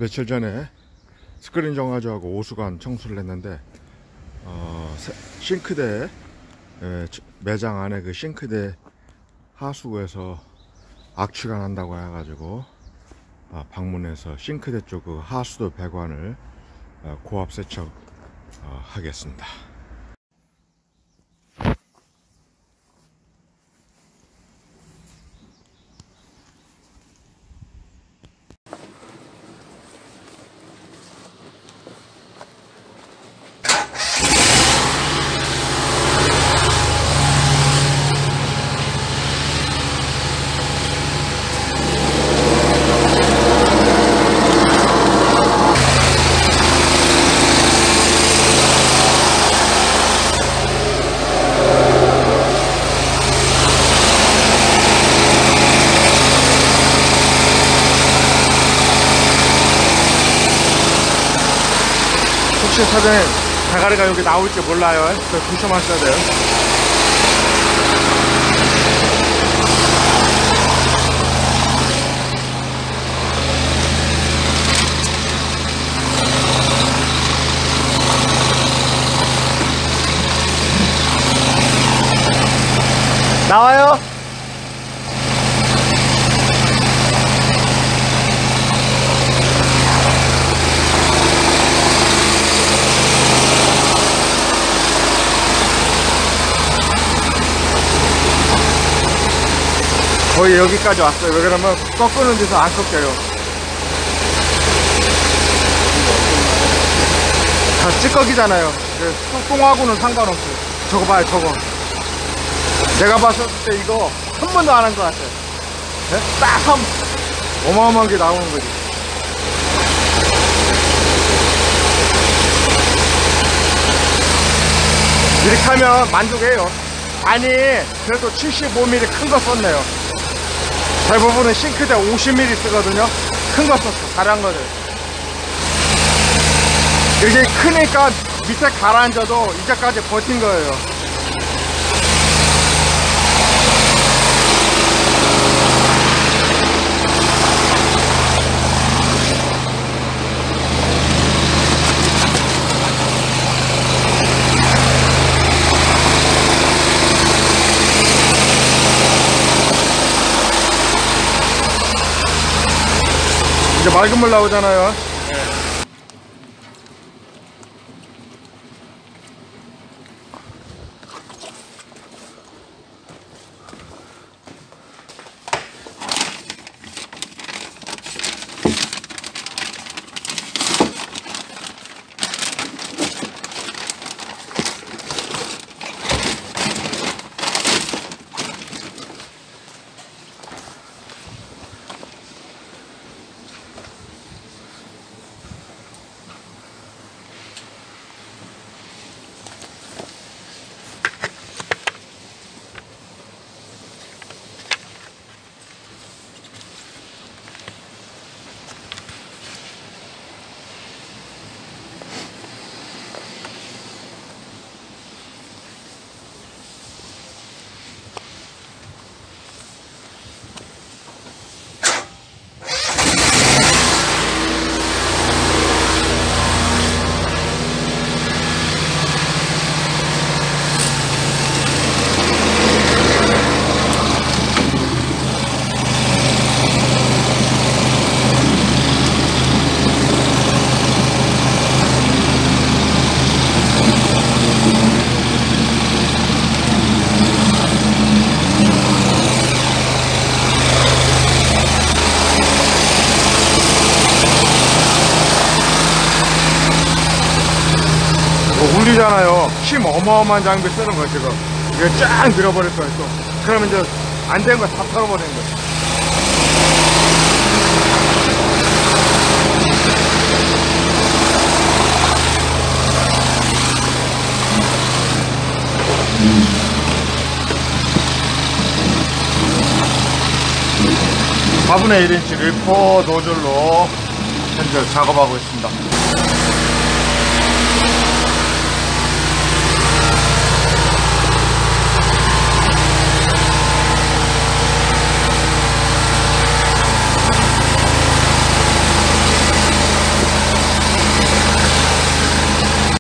며칠 전에 스크린 정화조하고 오수관 청소를 했는데 싱크대 매장 안에 그 싱크대 하수구에서 악취가 난다고 해가지고 방문해서 싱크대 쪽 그 하수도 배관을 고압 세척 하겠습니다. 혹시 사전에 대가리가 여기 나올지 몰라요. 조심하셔야 돼요. 나와요? 거의 여기까지 왔어요. 왜 그러면 꺾는 데서 안 꺾여요. 다 찌꺼기잖아요. 똥똥하고는 상관없어요. 저거 봐요, 저거. 내가 봤을 때 이거 한 번도 안 한 것 같아요. 네? 딱 어마어마한 게 나오는 거지. 이렇게 하면 만족해요. 아니 그래도 75mm 큰 거 썼네요. 대부분은 싱크대 50mm 쓰거든요. 큰 거 썼어. 잘한 거죠. 이게 크니까 밑에 가라앉아도 이제까지 버틴 거예요. 이제 맑은 물 나오잖아요. 울리잖아요. 힘 어마어마한 장비 쓰는 거예요. 지금 이게 쫙 밀어버릴 거예요. 또 그러면 이제 안 된 거 다 털어버리는 거예요. (4분의 1인치) 리포 노즐로 현재 작업하고 있습니다.